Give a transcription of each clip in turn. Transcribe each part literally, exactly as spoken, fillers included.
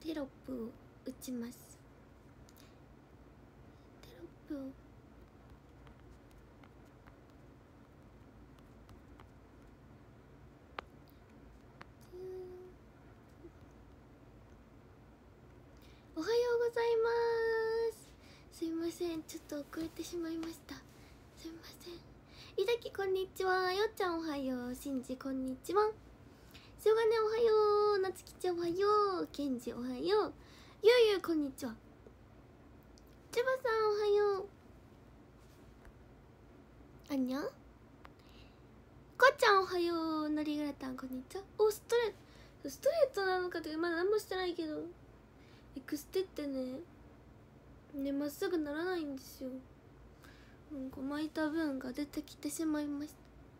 テロップを打ちます。テロップをおはようございます。すいません、ちょっと遅れてしまいました。すいません。いたきこんにちは。よっちゃんおはよう。しんじこんにちは。しょがねおはよう。なつきちゃんおはよう。けんじおはよう。ゆうゆうこんにちは。ちばさんおはよう。あんにゃこっちゃんおはよう。のりぐらたんこんにちは。お、ストレートストレートなのかってまだ何もしてないけど、エクステってねねまっすぐならないんですよ。なんか巻いた分が出てきてしまいました。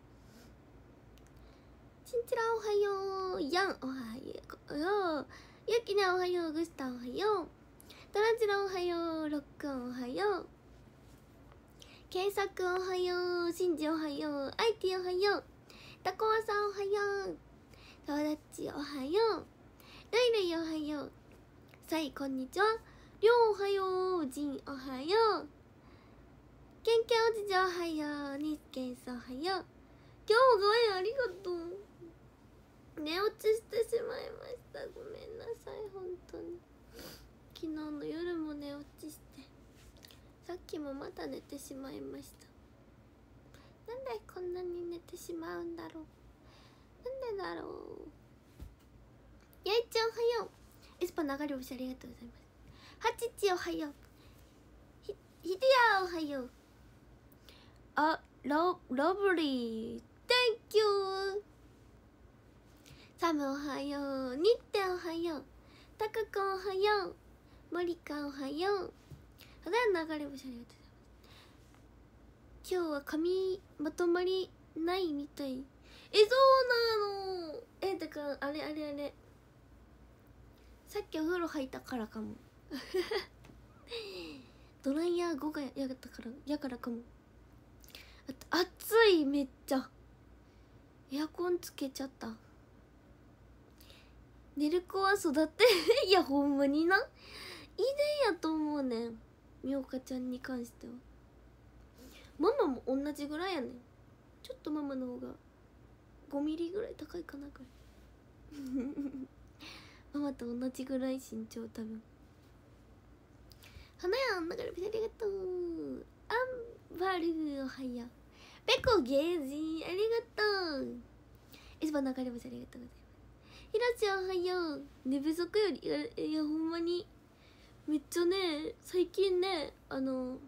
ちんちらおはよう。やんおはよう。ゆきねおはよう。ぐしたおはよう。トランジラおはよう。ロックオンおはよう。けいさくおはよう。しんじおはよう。アイティおはよう。たこわさんおはよう。ともだちおはよう。るいるいおはよう。さいこんにちは。りょうおはよう。じんおはよう。けんけんおじじおはよう。にすけんさんおはよう。今日もご縁ありがとう。寝落ちしてしまいました。ごめんなさい本当に。昨日の夜も寝落ちして、さっきもまた寝てしまいました。なんでこんなに寝てしまうんだろう。なんでだろう。やいちゃんおはよう。エスパ流れ星ありがとうございます。はちちおはよう。ひひでやおはよう。あ、ララブリー Thank you。 サムおはよう。ニッテおはよう。タクコおはよう。モリカおはよう。はだや流れ星ありがとうございます。今日は髪まとまりないみたい。え、そうなの。え、だからあれあれあれ、さっきお風呂入ったからかもドライヤーごがやったからやからかも。あと暑い、めっちゃエアコンつけちゃった。寝る子は育ていやほんまにな、遺伝やと思うねん、みおかちゃんに関しては。ママも同じぐらいやねん。ちょっとママの方がごミリぐらい高いかなぐらいママと同じぐらい身長多分。花やんだからピザありがとう。アンバルおはよう。ペコゲージありがとう。エスパ流れ星ありがとうございます。ひろちおはよう。寝不足よりいや、いやほんまにめっちゃね、最近ね、あの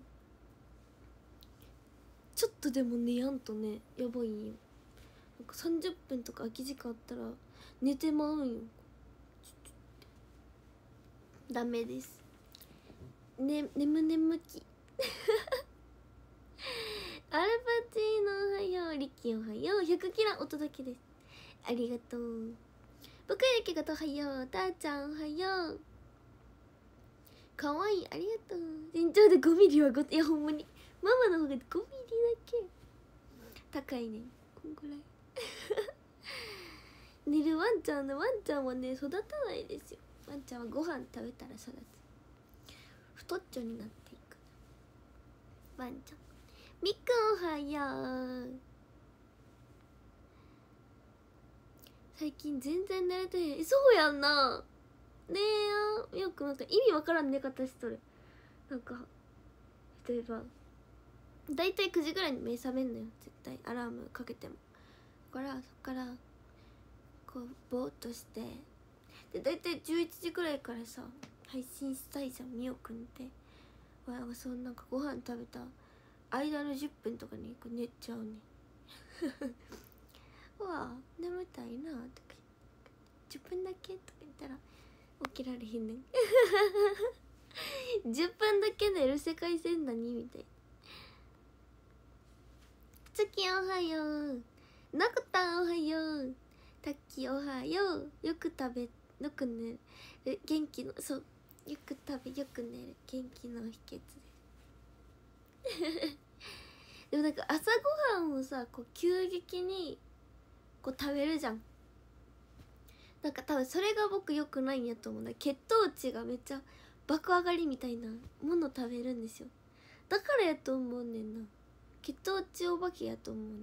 ちょっとでも寝やんとねやばいんよ。なんかさんじゅっぷんとか空き時間あったら寝てまうんよ。ダメです。ね、眠眠きアルパチーノおはよう。リッキーおはよう。ひゃくキラお届けです。ありがとう。僕ゆきがとおはよう。たーちゃんおはよう。かわいい、ありがとう。身長でごミリはご、いやほんまにママの方がごミリだけ高いねん、こんぐらい寝るワンちゃんのワンちゃんはね育たないですよ。ワンちゃんはご飯食べたら育つ。太っちょになっていくワンちゃん。みっくんおはよう。最近全然寝れてへん。そうやんな。ねえやよくなんか意味わからん寝方しとる。なんか例えばだいたいくじぐらいに目覚めんのよ絶対、アラームかけても。だからそっからこうぼーっとして、でだいたいじゅういちじくらいからさ配信したいじゃん、みおくんって。わあ、そんなんかご飯食べた間のじゅっぷんとかにこう寝ちゃうねうわあ眠たいなとかじゅっぷんだけとか言ったら起きられへんねんじゅっぷんだけ寝る世界線何みたいな。月おはよう。なくたんおはよう。たっきおはよう。よく食べよく寝る元気の、そう、よく食べよく寝る元気の秘訣ですでもなんか朝ごはんをさこう急激にこう食べるじゃん。 なんか多分それが僕良くないんやと思うな。血糖値がめっちゃ爆上がりみたいなもの食べるんですよ。だからやと思うねんな。血糖値お化けやと思うね。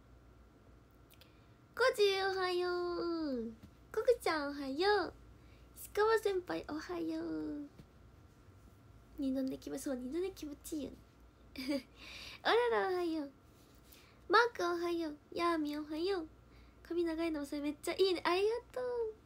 コジおはよう。コグちゃんおはよう。石川先輩おはよう。二度寝気持ち、そう二度寝気持ちいいよねあららおはよう。マークおはよう。ヤーミンおはよう。髪長いのもそれめっちゃいいね。ありがとう。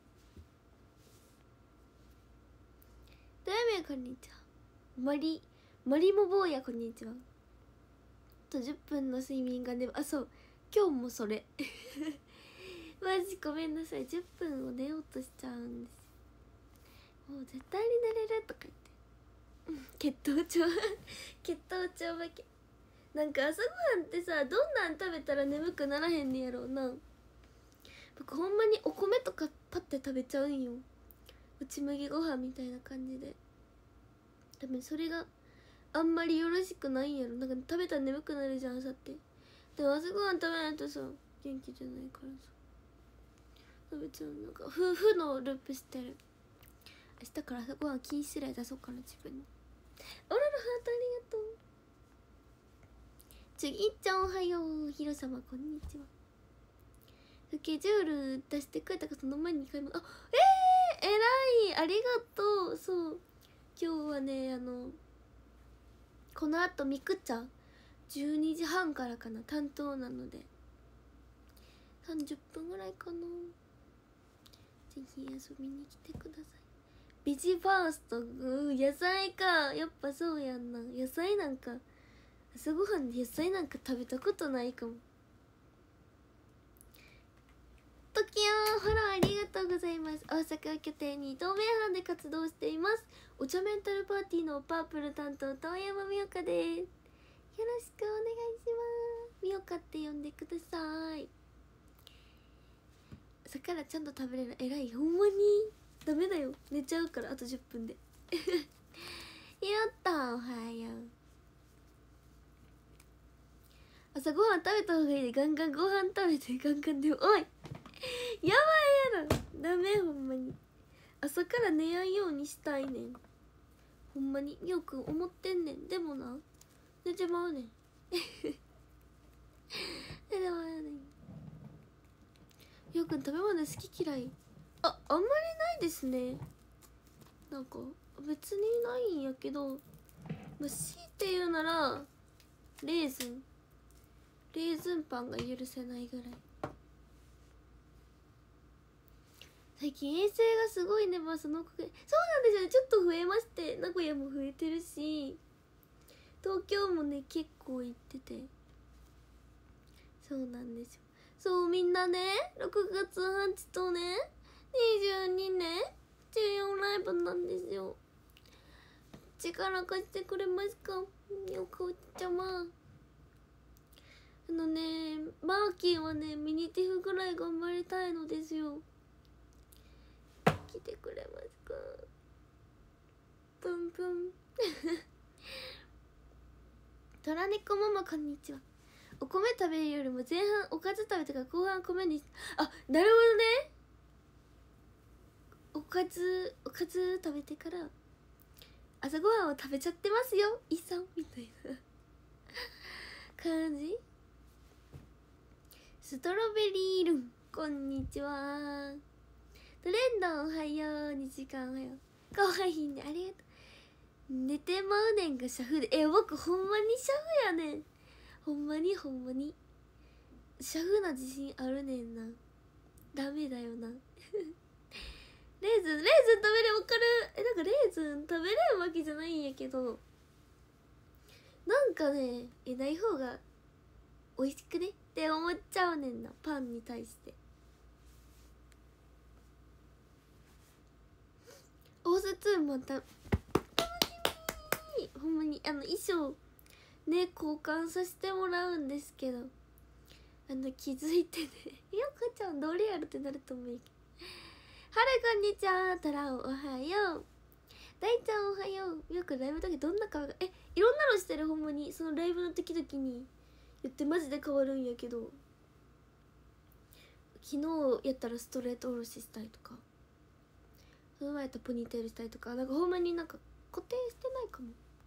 どやめこんにちは。マリマリモ坊やこんにちは。あとじゅっぷんの睡眠がね、あ、そう今日もそれマジごめんなさい。じゅっぷんを寝ようとしちゃうんですよ。もう絶対に寝れるとか言って血糖値血糖値お化け。なんか朝ごはんってさ、どんなん食べたら眠くならへんねやろうな。僕ほんまにお米とかパッて食べちゃうんよ。うち麦ご飯みたいな感じで。多分それがあんまりよろしくないんやろ。なんか食べたら眠くなるじゃん朝って。でも朝ごはん食べないとさ元気じゃないからさ食べちゃう。なんか夫婦のループしてる。明日から朝ごはん禁止令出そうかな自分に。オラのハートありがとう。次いっちゃんおはよう。ひろさまこんにちは。スケジュール出してくれたかその前ににかいも。あ、えー、えらいありがとう。そう今日はね、あのこのあとみくちゃんじゅうにじはんからかな担当なのでさんじゅっぷんぐらいかな。ぜひ遊びに来てください。ベジファースト、うん、野菜か。やっぱそうやんな。野菜なんか朝ごはんで野菜なんか食べたことないかも。トキヤンフォローありがとうございます。大阪を拠点に透明版で活動しています。お茶メンタルパーティーのパープル担当遠山美岡です。よろしくお願いします。美岡って呼んでください。朝からちゃんと食べれる。えらい。ほんまにダメだよ、寝ちゃうから。あとじゅっぷんでひろったおはよう。朝ごはん食べた方がいいで。ガンガンご飯食べてガンガンでも。おいやばいやろ。ダメほんまに。朝から寝やんようにしたいねん。ほんまによく思ってんねん。でもな寝てまうねん寝てまうねん。よくん食べ物好き嫌いああんまりないですね。なんか別にないんやけど、まあ、強いて言うならレーズンレーズンパンが許せないぐらい。最近衛星がすごいね。まあそのおかげ。そうなんですよね。ちょっと増えまして、名古屋も増えてるし東京もね結構行ってて。そうなんですよ。そうみんなねろくがつはちとねにじゅうにねじゅうよんライブなんですよ。力貸してくれますかよかおちゃま。あのねマーキーはねミニティフぐらい頑張りたいのですよ。来てくれますか。プンプントラネコママこんにちは。お米食べるよりも前半おかず食べてから後半米に。あ、なるほどね。おかずおかず食べてから朝ごはんを食べちゃってますよイさんみたいな感じ。ストロベリールンこんにちは。トレンドおはよう。にじかんおはよう。かわいいね。ありがとう。寝てまうねんがシャフで。え僕ほんまにシャフやねん。ほんまにほんまにシャフな自信あるねんな。ダメだよなレーズンレーズン食べれわかる。えなんかレーズン食べれるわけじゃないんやけど、なんかねえない方が美味しくねって思っちゃうねんな。パンに対してオースツーまた楽しみ。ほんまにあの衣装ね交換させてもらうんですけど、あの気づいてねよかちゃんどれやるってなると思うけど。はるこんにちは。タラオおはよう。大ちゃんおはよう。よくライブの時どんな顔がえいろんなのしてる。ほんまにそのライブの時々に言ってマジで変わるんやけど、 昨日やったらストレート下ろししたりとか、その前やったらポニーテールしたりとか、なんかほんまになんか固定してないかも。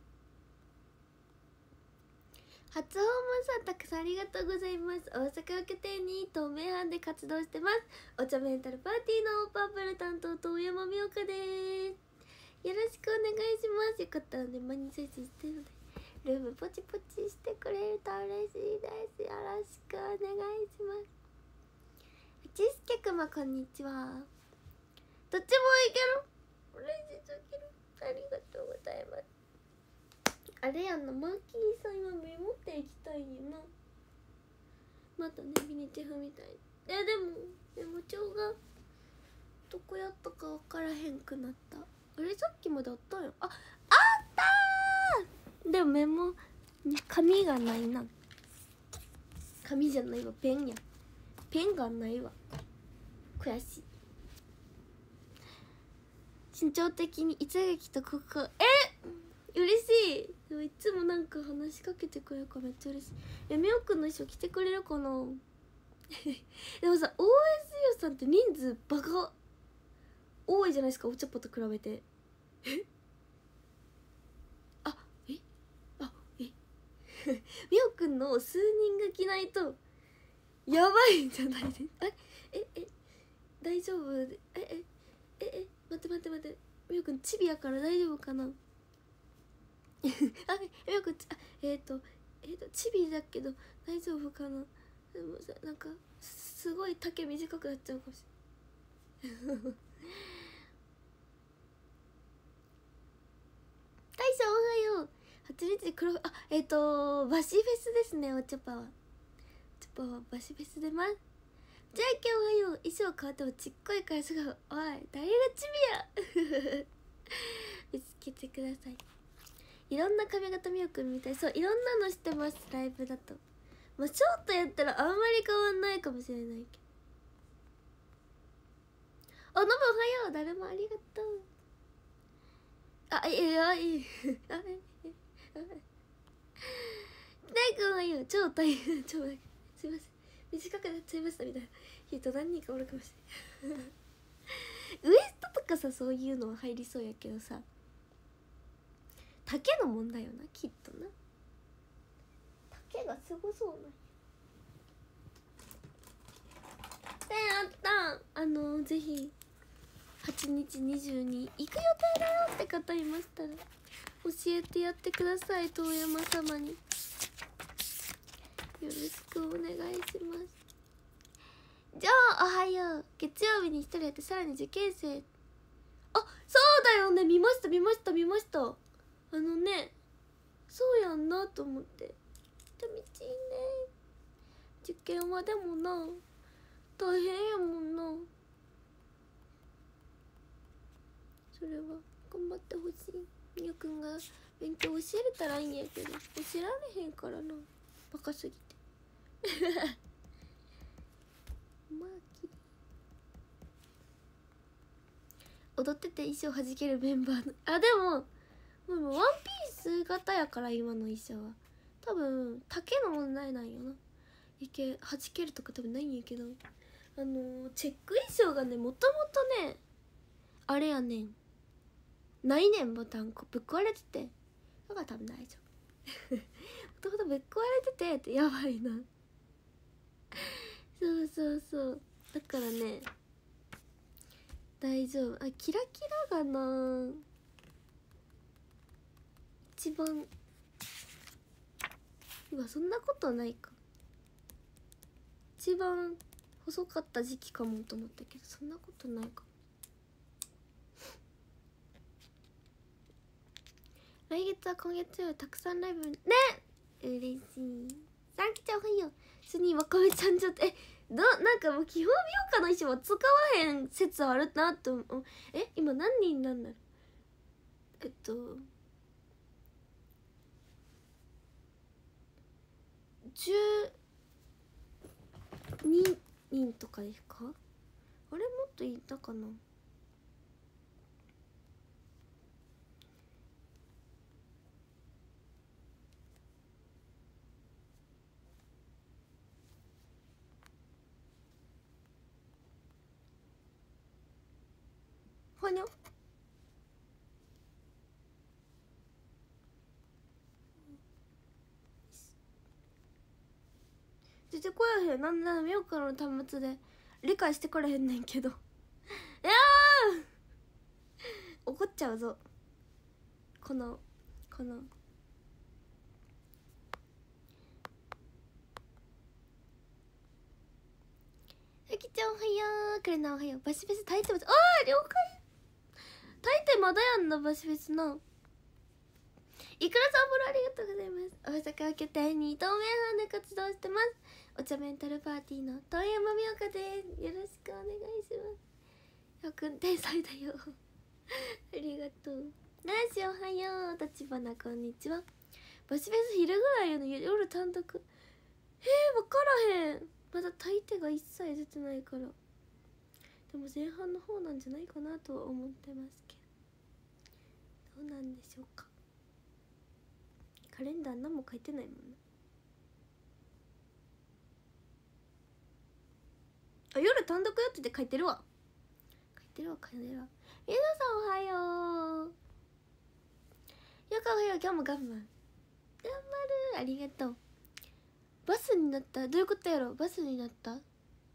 初訪問さんたくさんありがとうございます。大阪を拠点に透明版で活動してます。お茶メンタルパーティーのパープル担当遠山美岡です。よろしくお願いします。よかったらね、毎日配信してるのでルームポチポチしてくれると嬉しいです。よろしくお願いします。ちすけくまこんにちは。どっちもいける、嬉しすぎる、ありがとうございます。あれやんな、マーキーさん今メモっていきたいんやな。またね、ミニチェフみたいに。え、でもメモ帳がどこやったか分からへんくなった。あれさっきまであったんや。あ、あったー。でもメモに紙がないな。紙じゃないわ、ペンや。ペンがないわ、悔しい。身長的に一撃とここ、え嬉しい。でもいつもなんか話しかけてくれるからめっちゃ嬉しい。え、みおくんの衣装着てくれるかなでもさ オーエスユー さんって人数バカ多いじゃないですか、お茶っ葉と比べて。えあえあえみおくんの数人が着ないとやばいんじゃないですか。ええ大丈夫。ええええ待って待って待って、みおくんチビやから大丈夫かなあ、みおくん、あ、えっ、ー、とえっ、ー、とチビだけど大丈夫かな。でもさ、なんかすごい丈短くなっちゃうかもしれない大将おはよう。はちにち黒、あ、えっ、ー、とバシフェスですね。お茶パワーお茶パワーバシフェス出ます。じゃあ今日おはよう。衣装変わってもちっこいからすぐ、おい誰がチビや見つけてください。いろんな髪型みおくんみたい。そう、いろんなのしてます、ライブだと。まあショートやったらあんまり変わんないかもしれないけど。あ、ノブおはよう。誰もありがとう。あ、いや、いいあ、ええあ、大君おはよう。超大変、超大変、すいません、短くなっちゃいましたみたいな人何人かおるかもしれないウエストとかさ、そういうのは入りそうやけどさ、丈の問題よな、きっとな。丈がすごそうなんや。で、あったあのぜひはちにちにじゅうに行く予定だよって方いましたら教えてやってください。遠山様によろしくお願いします。じゃあおはよう。月曜日に一人やってさらに受験生。あ、そうだよね、見ました見ました見ました。あのね、そうやんなと思って。寂しいね、受験は。でもな、大変やもんな。それは頑張ってほしい。みおくんが勉強教えれたらいいんやけど、教えられへんからな、バカすぎてマーキー踊ってて衣装弾けるメンバーの、あ、でももうワンピース型やから、今の衣装は多分丈の問題なんよな。いけ弾けるとか多分ないんやけど、あのー、チェック衣装がね、もともとねあれやねん、ないねん、ボタンこぶっ壊れてて、だから多分大丈夫もともとぶっ壊れててってやばいなそうそうそう、だからね大丈夫。あ、キラキラがな一番、今そんなことないか、一番細かった時期かもと思ったけど、そんなことないかも。来月は今月よりたくさんライブね、嬉しい。さんきちゃんおはよう。スニーわかめちゃんちょっと、えどなんかもう基本美容家の衣装は使わへん説あるなと思う。え今何人なんだろう。えっとじゅうににんとかですか。あれもっといたかな。 はにゃ出てこやへん。なんならみようかの端末で理解してくれへんねんけどいやー怒っちゃうぞこのこのゆきちゃんおはよう。くれなおはよう。バシフェス炊いてます。あー了解。炊いてまだやんなバシフェスな。いくらさんフォローありがとうございます。大阪を拠点に透明版で活動してます。お茶メンタルパーティーの遠山美岡です。よろしくお願いします。よくん天才だよありがとう。ナイスおはよう。立花こんにちは。バシフェス昼ぐらいやの夜単独。えー、分からへん。まだ炊いてが一切出てないから。でも前半の方なんじゃないかなとは思ってますけど、どうなんでしょうか。カレンダー何も書いてないもんな。あ、夜単独やってて書いてるわ。書いてるわ書いてるわ。皆さんおはよう。よかおはよう。今日も頑張る頑張る。ありがとう。バスになった。どういうことやろ。バスになった。バ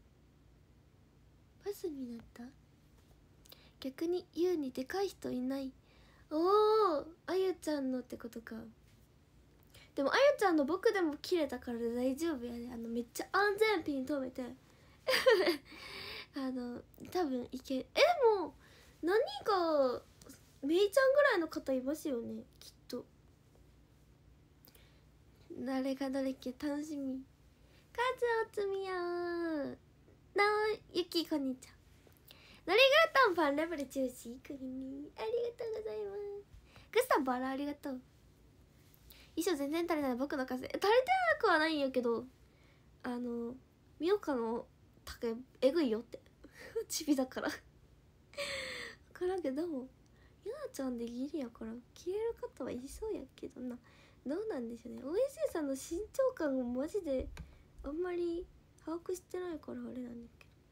スになった。逆に優にでかい人いない。おお、あゆちゃんのってことか。でもあゆちゃんの僕でも切れたから大丈夫やで。あのめっちゃ安全ピン止めてあの多分いけ。えでも何かめいちゃんぐらいの方いますよねきっと。誰がどれっけ楽しみ。数を積みよう。なおゆきこんにちは。のりグラタンパンレベル中止クリミーありがとうございます。グスタンバラありがとう。衣装全然足りない僕の数足りてなくはないんやけど、あのみおかの丈えぐいよってチビだから分からんけど、もゆなちゃんでギリやから消える方はいそうやけどな。どうなんでしょうね。 オーエスエー さんの身長感をマジであんまり把握してないからあれなんだけど。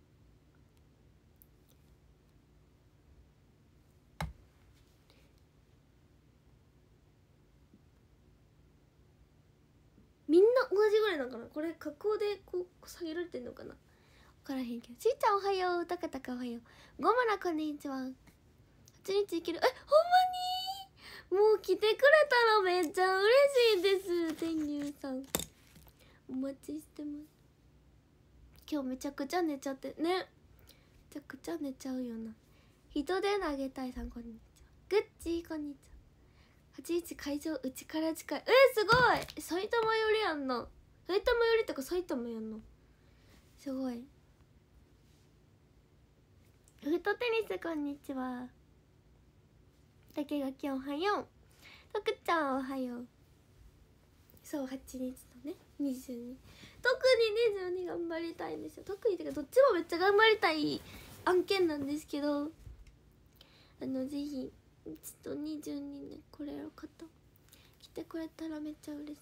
みんな同じぐらいなんかな。これ加工でこう下げられてんのかな、分からへんけど。しーちゃんおはよう。たかたかおはよう。ごまらこんにちは。はちにちいける。え、ほんまにもう来てくれたのめっちゃ嬉しいです。天竜さんお待ちしてます。今日めちゃくちゃ寝ちゃってね。めちゃくちゃ寝ちゃうよな。人で投げたいさんこんにちは。グッチーこんにちは。はちにち会場うちから近い。えー、すごい。埼玉寄りやんな。埼玉寄りってか埼玉やんな。すごい。フットテニスこんにちは。竹垣おはよう。徳ちゃんおはよう。そうはちにちとねにじゅうに、特ににじゅうに頑張りたいんですよ。特にてかどっちもめっちゃ頑張りたい案件なんですけど、あのぜひちょっとにじゅうにね来れる方来てくれたらめっちゃ嬉しい。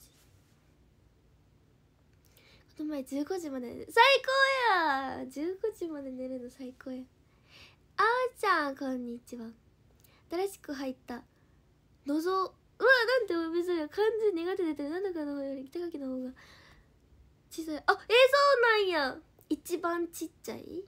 この前じゅうごじまで最高や。じゅうごじまで寝るの最高や。あーちゃんこんにちは。新しく入ったのぞ、うわなんてお呼びする。漢字苦手出てる。なんだかの方より手書きの方が小さい。あ、えー、そうなんや。一番ちっちゃい。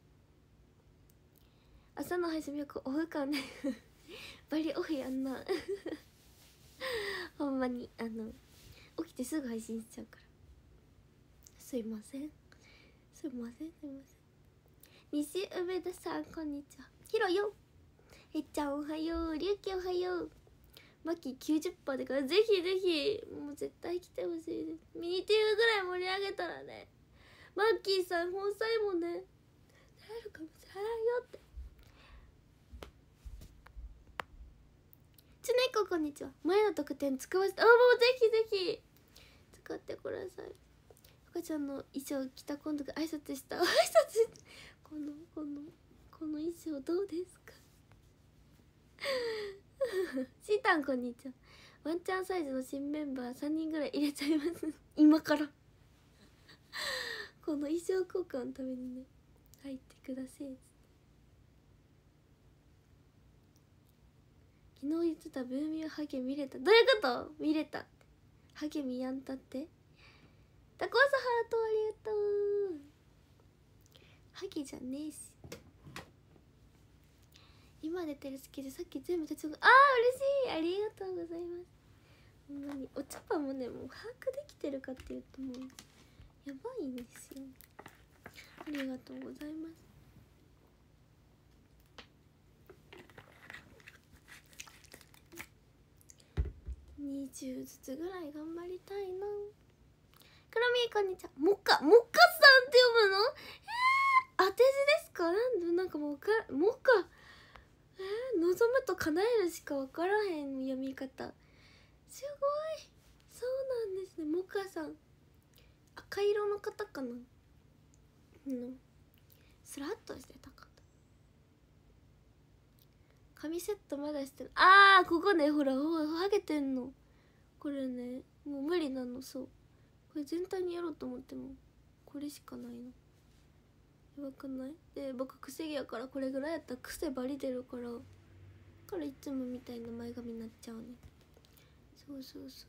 朝の配信よくオフ感ねバリオフやんなほんまにあの起きてすぐ配信しちゃうから。すいませんすいませんすいません。西梅田さんこんにちは。ひろよ。えっちゃんおはよう。りゅうきおはよう。マキ きゅうじゅっパーセント だからぜひぜひもう絶対来てほしいです。ミニティーぐらい盛り上げたらね、マッキーさん本妻もねなれるかもしれないよって。つねここんにちは。前の特典使わせて、あ、もうぜひぜひ使ってください。赤ちゃんの衣装着た今度が挨拶した挨拶このこのこの衣装どうですかシータンこんにちは。ワンチャンサイズの新メンバーさんにんぐらい入れちゃいます今からこの衣装交換のためにね入ってください。 昨日言ってたブーミーハゲ見れた。どういうこと？見れた。ハゲ見やんたって。タコスハートありがとう。ハゲじゃねえし。今出てる好きでさっき全部手帳が、あー嬉しい、ありがとうございます。ほんまにお茶パンもね、もう把握できてるかっていうともうやばいんですよ。ありがとうございます。にじゅうずつぐらい頑張りたいな。クロミーこんにちは。モカモカさんって読むの？えー、当て字ですか？なんでなんかもうかモカ、えー、望むと叶えるしか分からへん読み方。すごい、そうなんですね。モカさん赤色の方かな。うんスラッとしてた方。髪セットまだしてる。あーここね、ほらほらハゲてんのこれね。もう無理なの。そうこれ全体にやろうと思ってもこれしかないの。やばくない？で僕癖毛やからこれぐらいやったら癖バリ出るからからいつもみたいな前髪になっちゃうね。そうそうそう。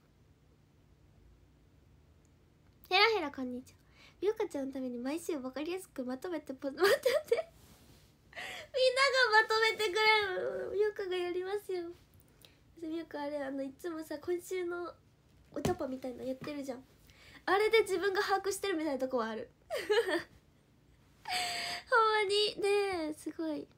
ヘラヘラこんにちは。みよかちゃんのために毎週分かりやすくまとめてポ待って待ってみんながまとめてくれる。みよかがやりますよ。みよかあれあのいつもさ今週のお茶パみたいなのやってるじゃん。あれで自分が把握してるみたいなとこはあるほんまにねえすごい。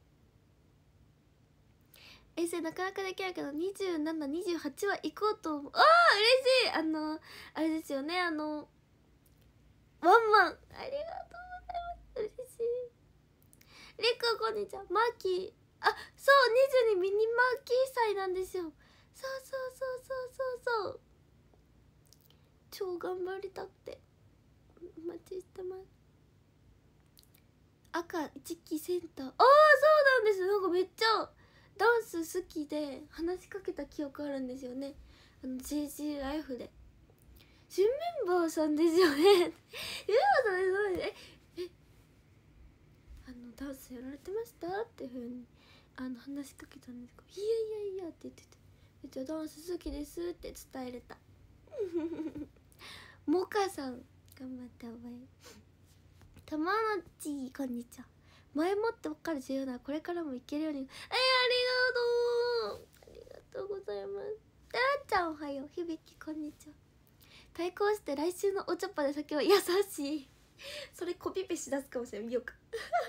衛星なかなかできないけどにじゅうなな、にじゅうはちは行こうと思う。ああ嬉しい。あのあれですよね、あのワンマンありがとうございます。嬉しい。りくこんにちは。マーキー、あそうにじゅうにミニマーキー祭なんですよ。そうそうそうそうそうそう、超頑張りたくてお待ちしてます。赤一期センター、ああそうなんです。なんかめっちゃダンス好きで話しかけた記憶あるんですよね。あの ジェイジーアイエフ で新メンバーさんですよね新メンバーさんです。ええあのダンスやられてましたっていうふうにあの話しかけたんですけど、いやいやいやって言ってて、めっちゃダンス好きですって伝えれたモカさん頑張って覚える。たまのちこんにちは。前もって分かる重要ならこれからもいけるように。えー、ありがとうありがとうございます。たーちゃんおはよう。ひびきこんにちは。対抗して来週のお茶っ葉で先は優しいそれコピペしだすかもしれん。よく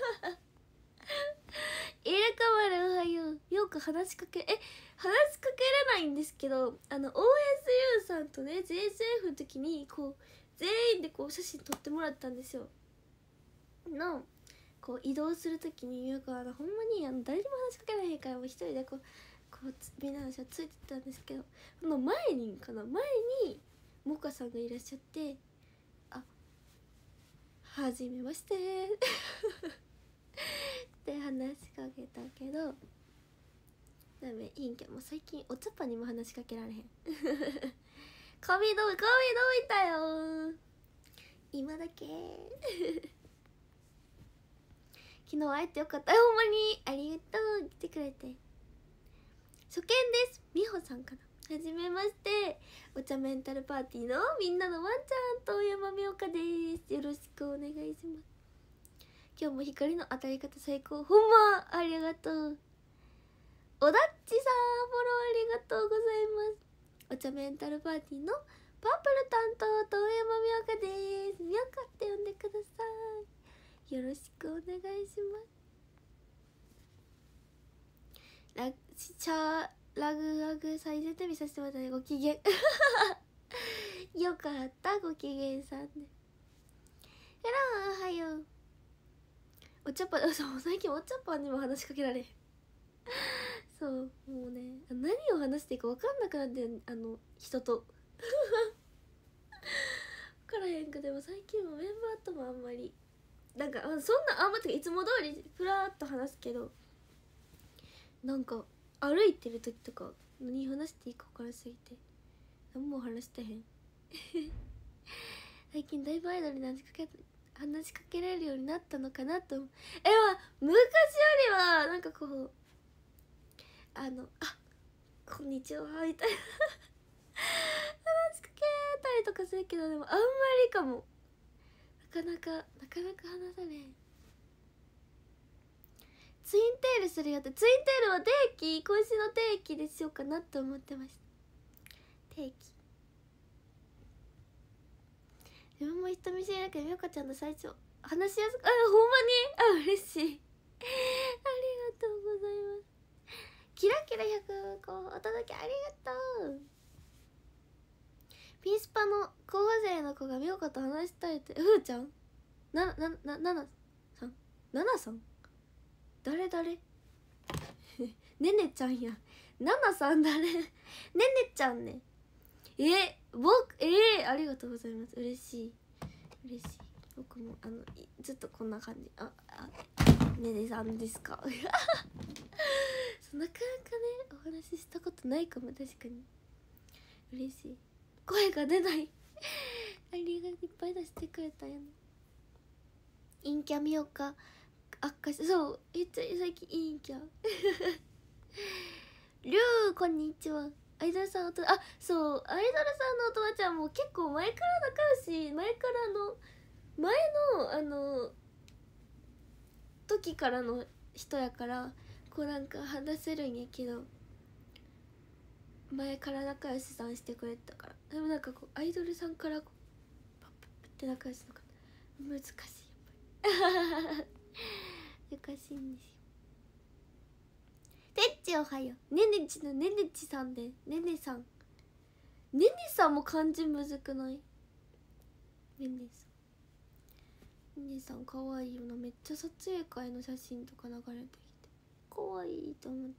入れ替わるおはよう。よく話しかけえ話しかけれないんですけど、あの オーエスユー さんとね ジェイジーエフ の時にこう全員でこう写真撮ってもらったんですよ。のこう移動する時によくあのほんまにあの誰にも話しかけられへんからもう一人でこうこうみんなの話はついてたんですけど、その前にかな前にモカさんがいらっしゃって、あはじめましてって話しかけたけどダメいいんけど、もう最近お茶っ葉にも話しかけられへん髪どい髪どいたよ今だけ昨日会えてよかった。ほんまにありがとう来てくれて。初見です。みほさんかな。はじめまして。お茶メンタルパーティーのみんなのワンちゃんと山みおかです。よろしくお願いします。今日も光の当たり方最高。ほんまありがとう。おだっちさんフォローありがとうございます。お茶メンタルパーティーのパープル担当と山みおかです。みおかって呼んでください。よろしくお願いします。ラシャーラグラグ最前提見させてもらったね。ご機嫌よかった、ご機嫌さんで。ヘローおはよう。お茶っ葉、そう最近お茶っ葉にも話しかけられへんそうもうね、何を話していいか分かんなくなって、あの人と分からへんか。でも最近もメンバーともあんまりなんか、あそんなあんまてかいつも通りふらっと話すけど、なんか歩いてる時とか何話していいか分からすぎて何も話してへん最近だいぶアイドルに話しかけ話しかけられるようになったのかなと思う。えまあ昔よりはなんかこうあのあこんにちはみたいな話しかけたりとかするけど、でもあんまりかも。なかなかなかなか話されん。ツインテールするよって。ツインテールは定期、今週の定期でしようかなと思ってました。定期。自分も人見知りだけど、みよかちゃんと最初話しやすく、あ、ほんまに、あ、嬉しいありがとうございます。キラキラひゃくこうお届けありがとう。ピースパの候補生の子がみよかと話したいって。ふーちゃん、な、な、な、ななさんななさん誰誰ねねちゃんや。ななさん誰ねねちゃんね。え、僕、えー、ありがとうございます。嬉しい嬉しい。僕もあのずっとこんな感じ。あ、あ、ねねさんですかそう、なかなかねお話ししたことないかも。確かに嬉しい。声が出ないありがいっぱい出してくれたよね。陰キャ見ようか悪化し、そう、めっちゃ最近陰キャりゅう、こんにちは。アイドルさんのおと、あ、そう、アイドルさんのお友達はもう結構前から仲良し、前からの前のあの時からの人やから、こうなんか話せるんやけど、前から仲良しさんしてくれたから。でもなんかこうアイドルさんからこうパッパッパって仲良しのか難しい、やっぱり難しいんですよ。てっちおはよう。ねねちのねねちさんで、ねねさん、ねねさんも漢字むずくない？ねねさん、ねねさんかわいいよな。めっちゃ撮影会の写真とか流れてきてかわいいと思って。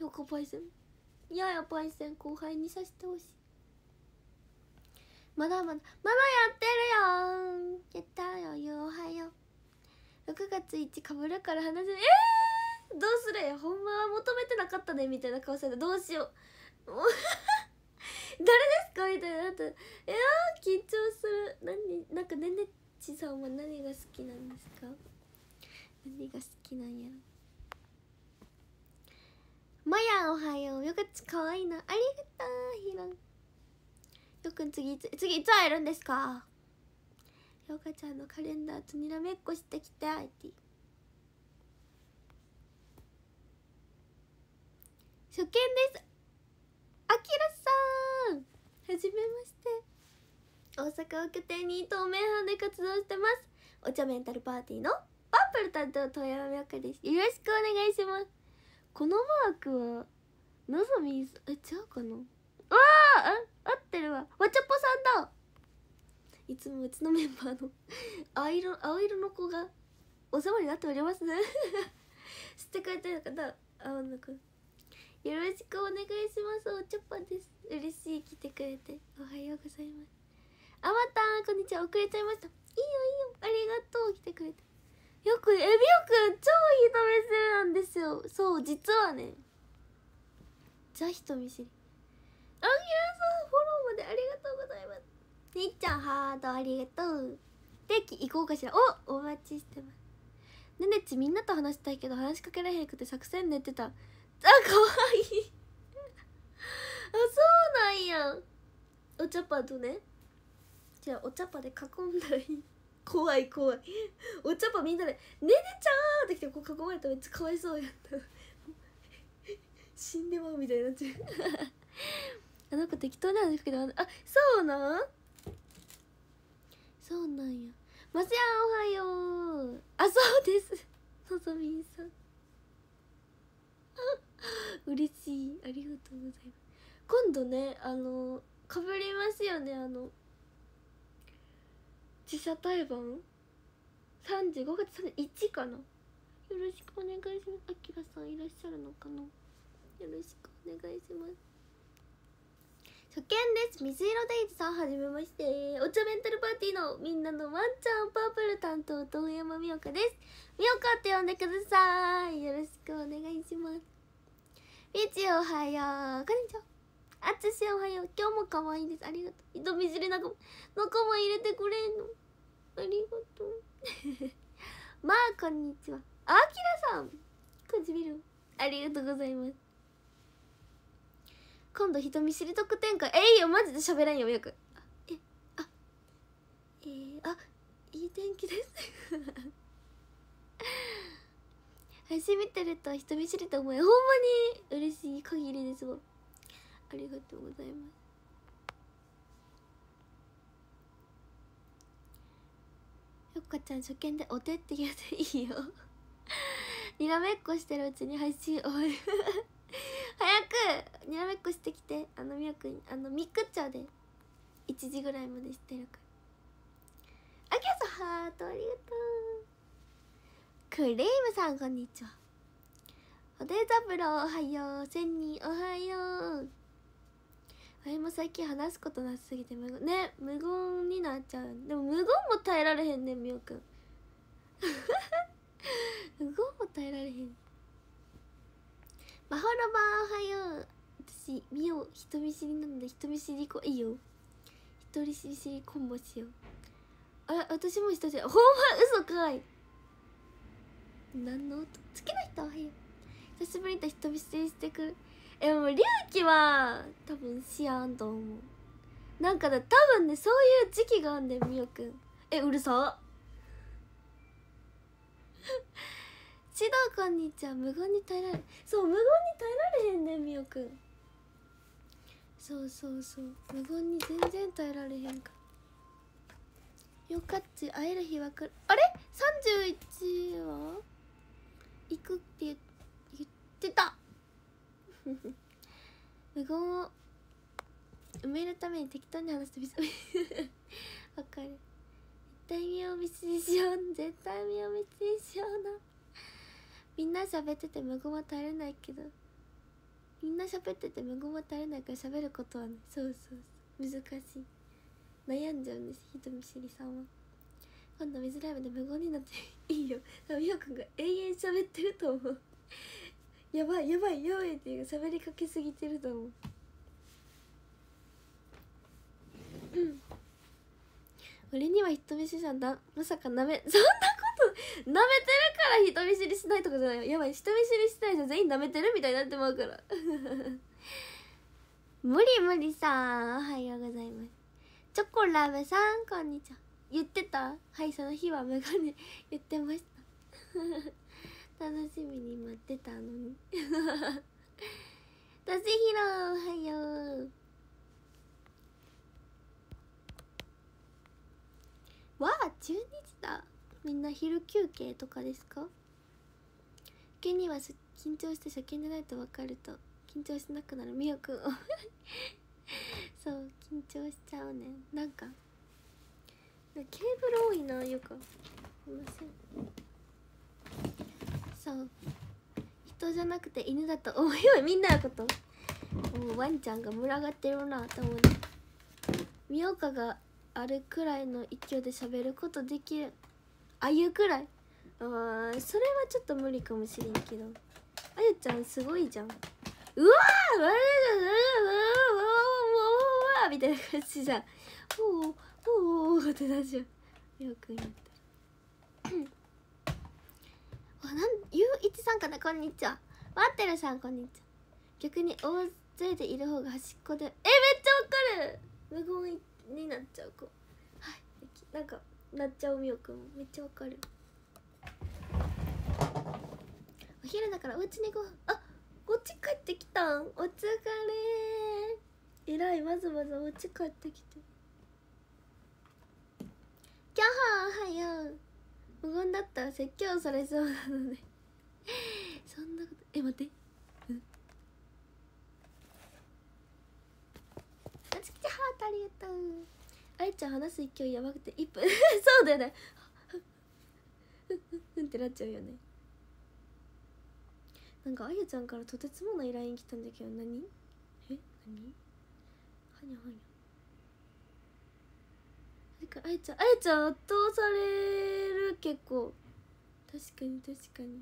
よかパイセン、いややパイセン後輩にさせてほしい。まだまだまだやってるよ。やったよ。よおはよう。ろくがついちかぶるから話せる。えー、どうする？ほんまは求めてなかったねみたいな顔されてどうしよう誰ですかみたいな。あと、いやー緊張する。何、なんかねねちさんは何が好きなんですか？何が好きなんやろ。まやおはよう。よかちかわいいな。ありがとうひろん。よくん次いつ次いつ会えるんですか？よかちゃんのカレンダーとにらめっこしてきてあいて。初見です。あきらさん、はじめまして。大阪を拠点に透明版で活動してます。お茶メンタルパーティーのパープル担当遠山みおかです。よろしくお願いします。このマークはのぞみさん、え、違うかな。ああ、合ってるわ。わちゃぽさんだ。いつもうちのメンバーの青色青色の子がお世話になっておりますね知ってくれてるのかな。青の子、よろしくお願いします。おちょぱです。嬉しい、来てくれて。おはようございます。あまたん、こんにちは。遅れちゃいました。いいよいいよ、ありがとう。来てくれて。よく、えびよくん超人見知りなんですよ。そう、実はね、ザ人見知り。あきらさん、フォローまでありがとうございます。にっちゃん、ハートありがとう。定期行こうかしら。お、お待ちしてます。ねねち、みんなと話したいけど話しかけられへんくて作戦練ってた。あ、かわいいあ、そうなんや。お茶パとね、じゃあお茶パで囲んだらいい。怖い怖い。お茶パみんなで「ねねちゃん!」って来てこう囲まれたらめっちゃかわいそうやった死んでまうみたいになっちゃうあの子適当なんですけど、あ、そうなんそうなんや。まさやんおはよう。あ、そうですのぞみんさん嬉しい、ありがとうございます。今度ね、あのかぶりますよね、あの自社対バンさんじゅうごがつさんじゅういちかな。よろしくお願いします。あきらさんいらっしゃるのかな。よろしくお願いします。初見です。水色デイズさん、はじめまして。お茶メンタルパーティーのみんなのワンちゃんパープル担当遠山みおかです。みおかって呼んでください。よろしくお願いします。みちおはよう。こんにちは。あつしおはよう。今日も可愛いです。ありがとう。人見知りな子仲間入れてくれんのありがとうまあこんにちは。あきらさん、こんにちは。ありがとうございます。 今度人見知り特典会。えいいよマジで喋らんよみよくん。えあえー、あいい天気です配信見てると人見知りと思え、ほんまに嬉しい限りですわ。ありがとうございます。よっかちゃん初見でお手って言うていいよにらめっこしてるうちに配信終わる早くにらめっこしてきて。あのみやくんあのミクチャでいちじぐらいまでしてるから。あきゃさハートありがとう。クレームさんこんにちは。おでざぶろおはよう。千人おはよう。あれも最近話すことなさすぎて無言ね無言になっちゃう。でも無言も耐えられへんねんみよくん無言も耐えられへん。マホロバおはよう。私みよ人見知りなので人見知り子いいよ。人見知りコンボしよう。あ私も人見知りほんま嘘かい。何の音。好きな人おはよう。久しぶりに人見知りしてくる。えもう龍騎は多分しやんと思う。なんかだ多分ねそういう時期があんねんみよくん。えうるさシドこんにちは。無言に耐えられそう無言に耐えられへんねんみよくん。そうそうそう無言に全然耐えられへんから。よかっち会える日は来る。あれさんじゅういちは行くって言ってた無言を埋めるために適当に話してみせわかる。絶対見を見せにしよう。絶対見を見せにしような。みんな喋ってて無言は耐えれないけどみんな喋ってて無言は耐えれないから喋ることはねそうそうそう難しい。悩んじゃうんです。人見知りさんは。今度水ライブで無言になっていいよ。みよくんが永遠喋ってると思うやばいやばいやばいっていうか喋りかけすぎてると思う俺には人見知りじゃんだ。まさかなめそんなことなめてるから人見知りしないとかじゃないよ。やばい人見知りしない人全員なめてるみたいになってまうから無理無理さんおはようございます。チョコラブさんこんにちは。言ってた。はいその日は無言で言ってました楽しみに待ってたのにとしひろおはよう。わあじゅうにじだ。みんな昼休憩とかですか。受験には緊張して初見でないと分かると緊張しなくなるみよくんそう緊張しちゃうねん。なんかケーブル多いな。よくすいません。そう人じゃなくて犬だと思うよ。みんなのこともうワンちゃんが群がってるなと思うね。みよかがあるくらいの勢いで喋ることできる。あゆくらいあーそれはちょっと無理かもしれんけどあゆちゃんすごいじゃん。うわーわーわーわーわーわーみたいな感じじゃん。おーおーってなっちゃう。よく言ったらなんゆういちさんかなこんにちは。ワッテルさんこんにちは。逆に大勢でいる方が端っこでえめっちゃわかる。無言になっちゃう子はいなんかなっちゃうみよくんめっちゃわかる。お昼だからお家にご飯あお家帰ってきたん。お疲れえらいわざわざお家帰ってきてキャハーおはよう。無言だったら説教されそうなのでそんなことえ待ってうんあつきちゃハートありがとう。あいちゃん話す勢いやばくていっぷんそうだよねうんってなっちゃうよね。なんかあゆちゃんからとてつもない ライン 来たんだけど何え何はにゃはにゃあゆちゃんあゆちゃん圧倒される結構確かに確かに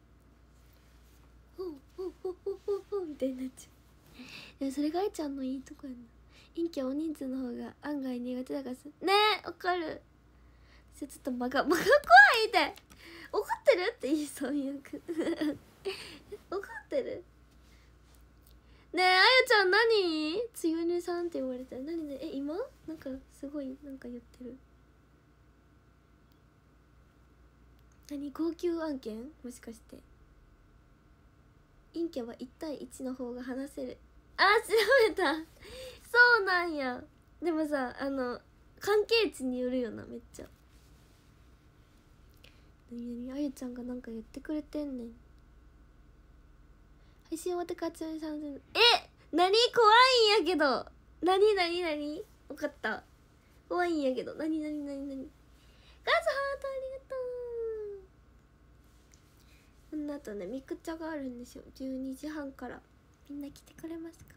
ほうほうほうほうほうほうみたいになっちゃう。でもそれがあゆちゃんのいいとこやな。陰キャ大人数の方が案外苦手だからさねえわかる。ちょっとバカバカ怖いって怒ってるって言いそうよく怒ってるねえあちゃん何つゆねさんって言われた。何ね、え今なんかすごいなんか言ってる。何高級案件もしかして。陰キャはいち対いちの方が話せる。あー調べたそうなんや。でもさあの関係値によるよなめっちゃ。なになにあゆちゃんがなんか言ってくれてんねん。配信終わってからつゆねさんえなに怖いんやけど。なになになに分かった。怖いんやけど。なになになになにガスハートありがとう。この後ねミクチャがあるんですよ。じゅうにじはんからみんな来てくれますか。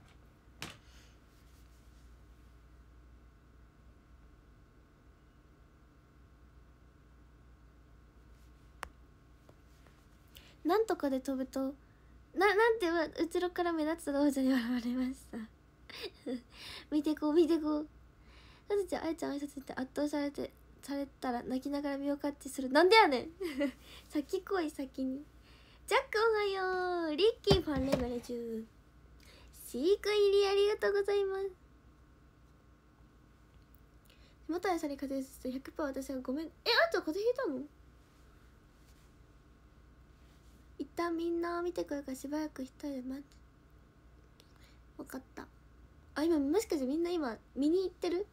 なんとかで飛ぶとな、なんて後ろから目立つ王者に笑われました見てこう見てこう。かずちゃんあやちゃん挨拶って圧倒されてされたら泣きながら身をカッチする。なんでやねん先来い先に。ジャックおはよう。リッキーファンレバレジュシーク入りありがとうございます。またやさに風邪ひいて ひゃくパーセント 私はごめん。えあんた風邪ひいたの。一旦みんな見てくるからしばらく一人で待って。分かった。あ今もしかしてみんな今見に行ってる。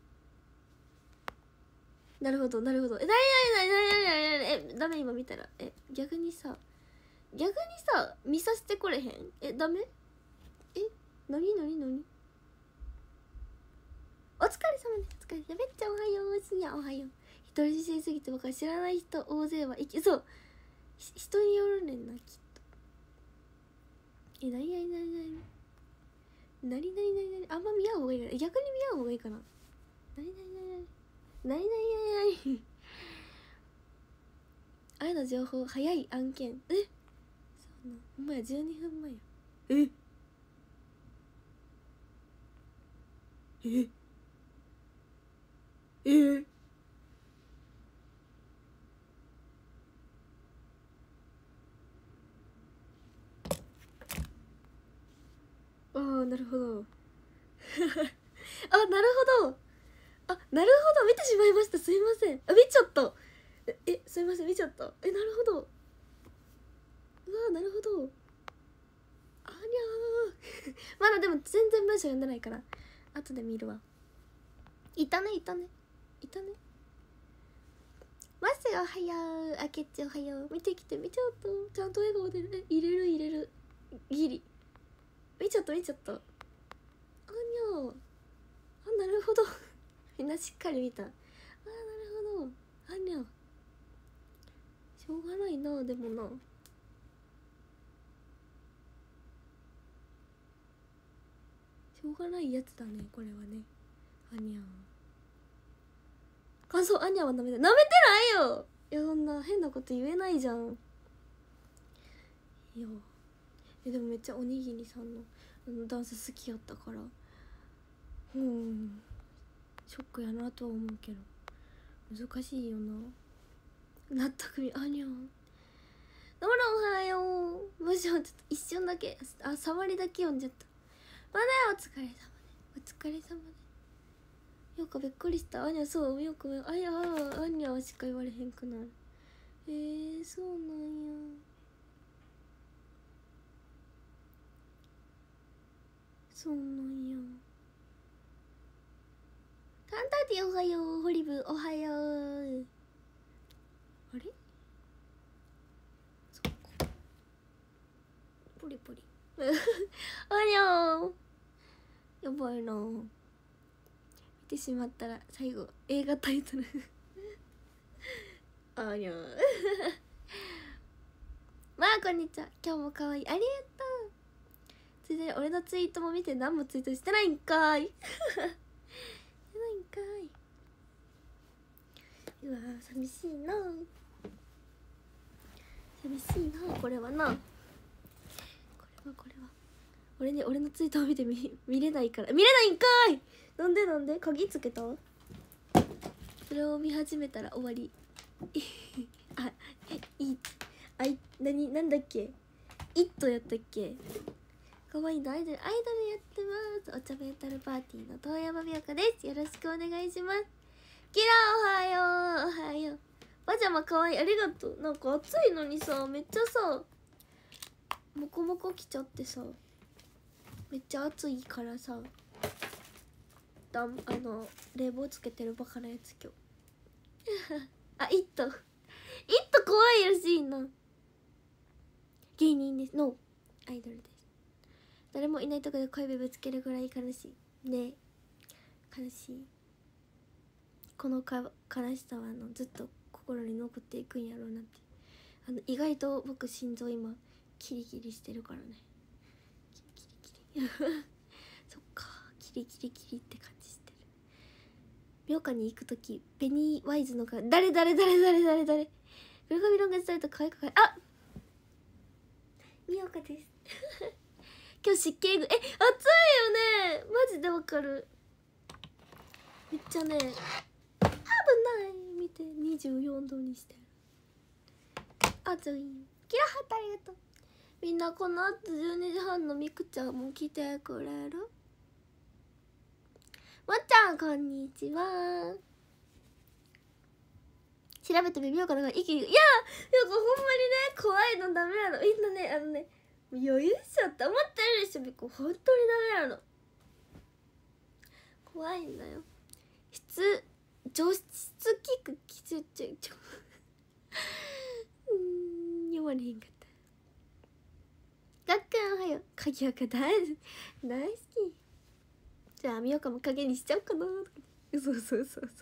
なるほどなるほど。えなになになになになになにえダメ今見たら。え逆にさ逆にさ見させてこれへん。えダメ。えなになになにお疲れ様です。お疲れ。やべっちゃんおはよう。深夜おはよう。独り占めすぎて分かる。知らない人大勢はいけそう人によるねんなきっと。えなになになになになになになになにあんま見合う方がいいかな。逆に見合う方がいいかな。なになになになになになになにあれの情報早い案件。えそうなほんまやじゅうにふんまえや。えええああなるほどあなるほどあなるほど見てしまいました。すいません。あ見ちゃったええすいません見ちゃった。えなるほど。うわなるほど。あにゃーまだでも全然文章読んでないから後で見るわ。いたねいたねいたね。マスおはよう。あけっちおはよう。見てきて見ちゃった。ちゃんと笑顔でる。入れる入れるギリ見ちゃった見ちゃった。あにゃーあなるほどみんなしっかり見た。あなるほどあにゃしょうがないな。でもなしょうがないやつだねこれはね。あにゃ感想あにゃは舐めて舐めてないよ。いやそんな変なこと言えないじゃん。いやえでもめっちゃおにぎりさんのあのダンス好きやったからうんショックやなとは思うけど難しいよな。納得みあにゃんどうもおはよう。もしもちょっと一瞬だけあ触りだけ読んじゃった。まだお疲れ様でお疲れ様でようかびっくりした。あにゃそうよくあやあにゃしか言われへんくなる。えー、そうなんや。そうなんや。カンタディおはよう。ホリブおはよう。あれそっかポリポリあにゃーやばいな見てしまったら最後映画タイトルあにゃーまあこんにちは。今日も可愛いありがとう。ついでに俺のツイートも見て何もツイートしてないんかいしてないんかいうわ寂しいな寂しいなこれはなこれはこれは俺ね俺のツイートを見て 見, 見れないから見れないんかい。なんでなんで鍵つけた。それを見始めたら終わりあいいあいなになんだっけイットやったっけかわいいのアイドルアイドルやってます。お茶メンタルパーティーの遠山美代子です。よろしくお願いします。キラおはよう。おはよう。パジャマかわいい、ありがとう。なんか暑いのにさ、めっちゃさモコモコ着ちゃってさ、めっちゃ暑いからさ、だあの冷房つけてるバカなやつ今日あ、イットイット怖いらしいな。芸人ですのアイドルです。誰もいないとこで小指ぶつけるぐらい悲しいね。悲しい。このか悲しさはあのずっと心に残っていくんやろうなって。あの意外と僕心臓今キリキリしてるからね。キリキリキリそっか、キリキリキリって感じしてる。美容館に行くときペニーワイズのか誰誰誰誰誰誰グルガミロンが伝えると可愛くかいあ美容館です今日湿気えぐえ暑いよね。マジでわかる。めっちゃね危ない。見てにじゅうよんどにしてる。暑い。キラハットありがとう。みんなこのあとじゅうにじはんのみくちゃんも来てくれる？まっちゃんこんにちは。調べてみようかな。息いやなんかほんまにね怖いのダメなの。みんなねあのね余裕しちゃって思ってるでしょ。みこ本当にダメなの。怖いんだよ。室除湿器具きつちゃうちょうん読まれへんかった。がっくんおはよう。鍵垢大好き大好き。じゃあみようかも影にしちゃおうかな。そうそうそうそう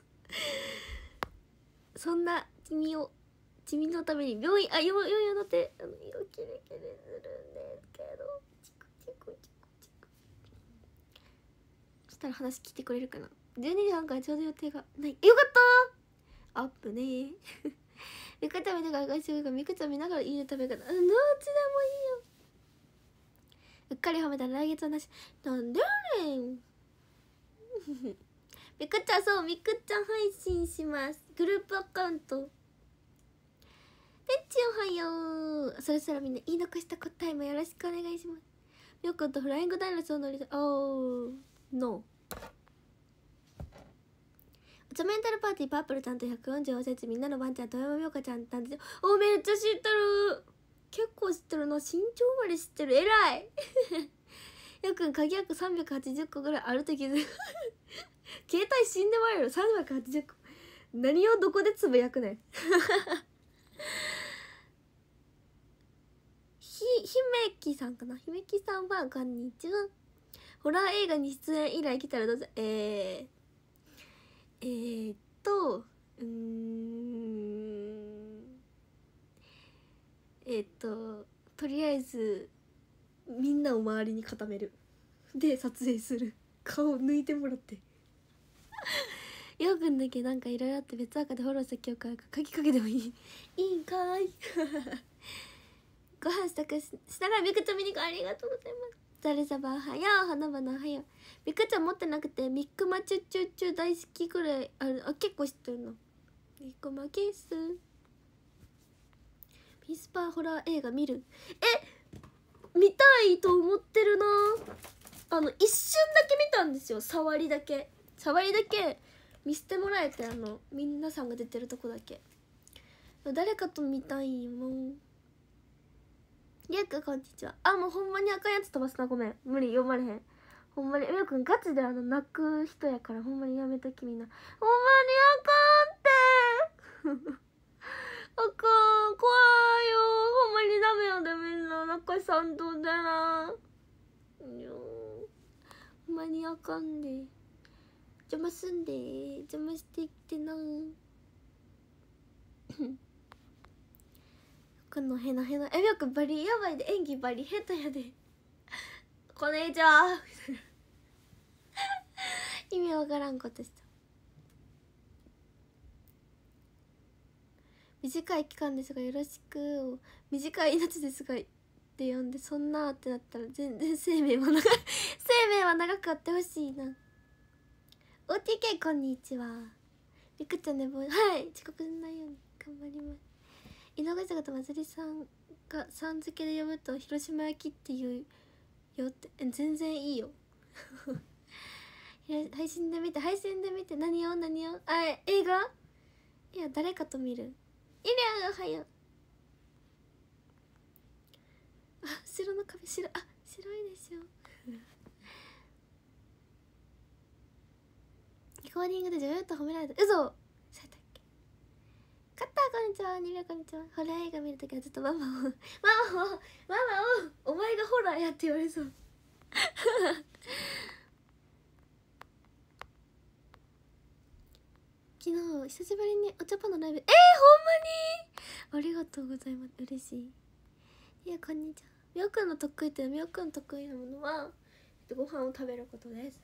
そんな君を君のために病院あよよよだってあの色キレキレするんですけどチクチクチクチクそしたら話聞いてくれるかな。じゅうにじはんからちょうど予定がないえよかったアップねーみくちゃん見ながら外食がみくちゃん見ながら家で食べるからどっちでもいいよ。うっかり褒めたら来月はなしなんでやねんみくちゃんそうみくちゃん配信します。グループアカウントてっちおはよう。そろそろみんな言い残した答えもよろしくお願いします。みょうくんとフライングダイナソー乗りたいおーノーお茶メンタルパーティーパープルちゃんとひゃくよんじゅうご節みんなのワンちゃん富山みょうかちゃんなんておめっちゃ知ってる。結構知ってるな。身長まで知ってる。えらいよくん鍵約さんびゃくはちじゅっこぐらいあると気づく携帯死んでまいるよ。さんびゃくはちじゅっこ何をどこでつぶやくねんひ姫きさんかな。姫きさんはこんにちは。ホラー映画に出演以来来たらどうぞ。えーえー、っとうーんえー、っととりあえずみんなを周りに固めるで撮影する。顔抜いてもらってようくんだけなんかいろいろあって別アカでフォローした記憶あるから書きかけてもいいいいんかーいご飯したくししたらみくちゃん見に行くありがとうございます。ザルザバーはや花々はやみくちゃん持ってなくてミックマチュチュチュ大好きくらいある。あ結構知ってるの。ミックマケースピースパーホラー映画見るえ見たいと思ってるな。あの一瞬だけ見たんですよ。触りだけ触りだけ見せてもらえてあの皆さんが出てるとこだけ誰かと見たいよもん。りゅうくんこんにちは。あもうほんまにあかんやつ飛ばすな。ごめん無理読まれへん。ほんまにりゅうくんガチであの泣く人やからほんまにやめときみんな。ほんまにあかんってあかん怖いよほんまにダメやでみんな中さんとでなほんまにあかんで邪魔すんで邪魔してきてなこのヘナヘナえみょくんバリやばいで演技バリ下手やでこんにちは意味わからんことした。短い期間ですがよろしく短い命ですがって呼んでそんなってなったら全然生命は長生命は長くあってほしいな。 オーティーケー こんにちは。みくちゃん寝坊はい遅刻しないように頑張ります。井上坂とまつりさんがさん付けで呼ぶと広島焼きっていうよって全然いいよ配信で見て配信で見て何を何をあ映画いや誰かと見るいりゃおはようあ後ろの壁白あ白いでしょレコーディングで女優と褒められた嘘そうやったっけカッターこんにちはニリアこんにちはホラー映画見るときはずっとママをママをママをお前がホラーやって言われそう昨日久しぶりにお茶パンのライブえー、ほんまにありがとうございます嬉しいいやこんにちはみおくんの得意ってみおくん得意なものはご飯を食べることです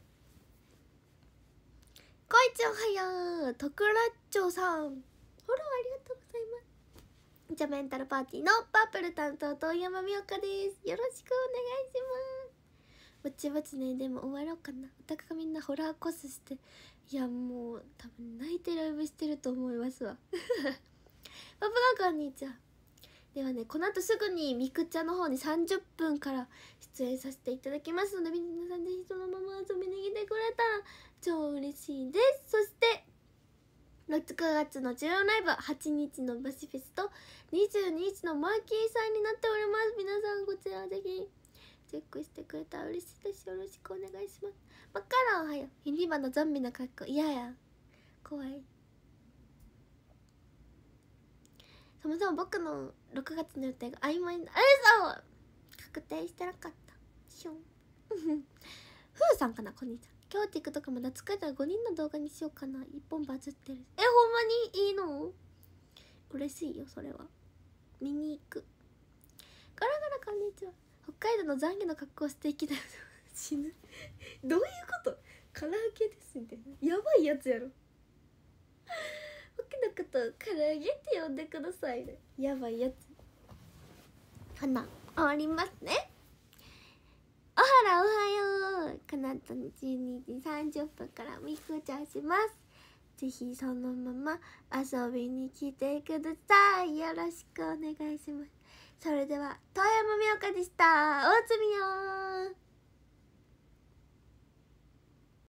こいちおはよう徳ラッチョさんフォローありがとうございますじゃあメンタルパーティーのパープル担当遠山みおかですよろしくお願いしますぼちぼちねでも終わろうかなおたかがみんなホラーコスしていやもう多分泣いてライブしてると思いますわパパがこんにちはではねこの後すぐにみくちゃんの方にさんじゅっぷんから出演させていただきますので皆さんぜひそのまま遊びに来てくれたら超嬉しいです。そしてろくがつのじゅうよっかライブはちにちのバシフェスとにじゅうににちのマーキーさんになっております。皆さんこちらぜひチェックしてくれたら嬉しいです。よろしくお願いします。マッカランおはよう。ユニバのゾンビの格好嫌や怖い。そもそも僕のろくがつの予定が曖昧なあれそう確定してなかったシュンふうさんかなこんにちは今日 TikTok も夏かいたらごにんの動画にしようかないっぽんバズってるえほんまにいいの嬉しいよそれは見に行くガラガラこんにちは北海道の懺悔の格好素敵だよ死ぬどういうことカラオケですみたいなやばいやつやろ僕のこと唐揚げって呼んでくださいねやばいやつほな終わりますねおはらおはようこの後のじゅうにじさんじゅっぷんからみくちゃんしますぜひそのまま遊びに来てくださいよろしくお願いしますそれでは遠山みおかでしたおつみよー